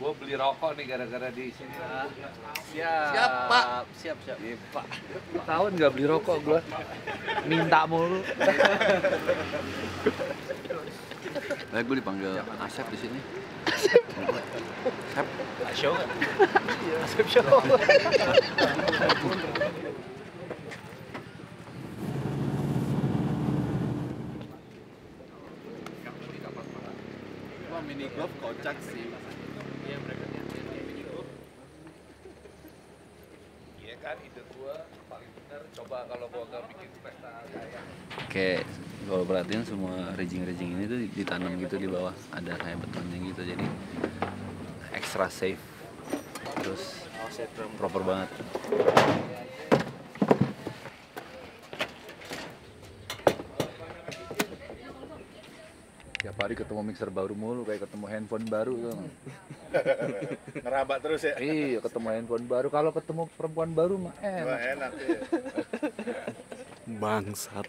Gua beli rokok nih gara-gara di sini. Siap, Pak. Siap. Iya, Pak. Tahun nggak beli rokok gua. Minta mulu. Gue dipanggil Asep di sini. Asep. Show kan? Asep show. Wah, mini golf kocak sih. Iya, mereka mini golf. Iya kan, ide gua paling bener. Coba kalau gua nggak bikin pesta kayak. Kayak kalau perhatiin semua rigging ini tuh ditanam gitu di bawah, ada kayak betonnya gitu, jadi extra safe, terus proper banget. Tiap hari ketemu mixer baru mulu, kayak ketemu handphone baru tuh. Ngeraba terus ya? Iya, ketemu handphone baru. Kalau ketemu perempuan baru mah Wah, enak. enak ya. Bangsat.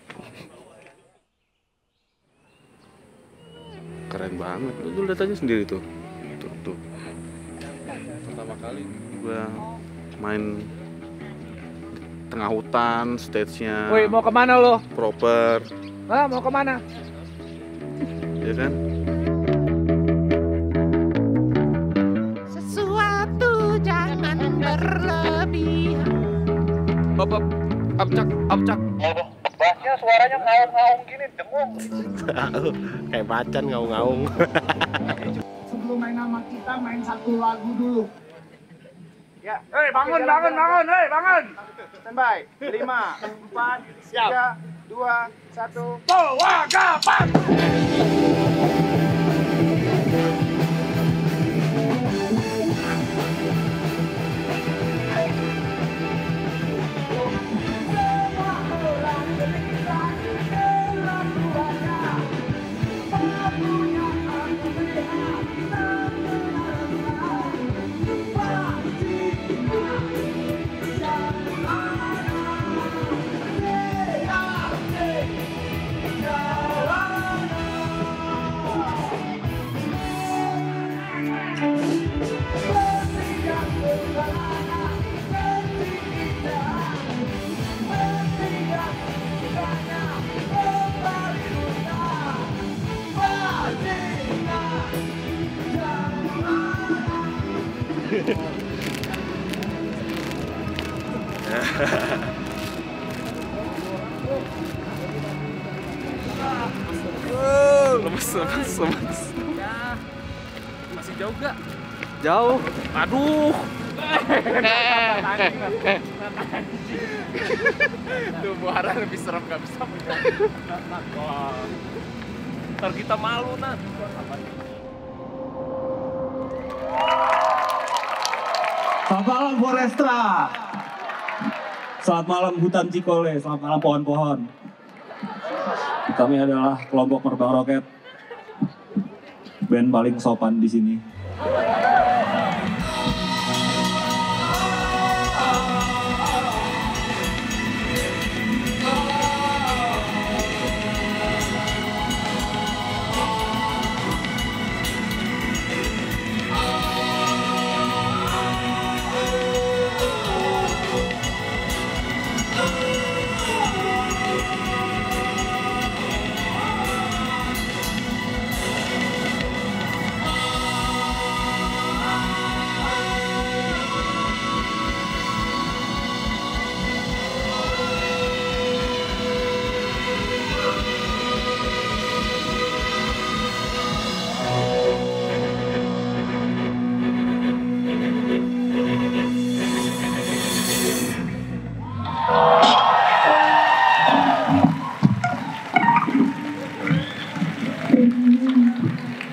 Keren banget. Lu lihat aja sendiri tuh. Tuh. Pertama kali gua main tengah hutan, stage-nya Woi, mau kemana lo? proper, Hah, mau kemana? ya kan? Sesuatu jangan berlebihan. Abcak. Bassnya suaranya ngaung-ngaung gini, dengung. Kayak macan ngaung-ngaung. Sebelum main sama kita, main satu lagu dulu. Ya. Hei, bangun, hei, bangun. Standby. 5, 4, 3, 2, 1. Pewagapan! Lemes. Ya. Masih jauh gak? Jauh. Aduh. Tuh muara lebih serem gak bisa. Wah. Ntar kita malu, Nat. Selamat malam Forestra. Selamat malam hutan Cikole, selamat malam pohon-pohon. Kami adalah kelompok Merbang Roket. Band paling sopan di sini.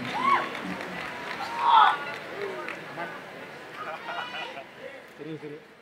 Serius.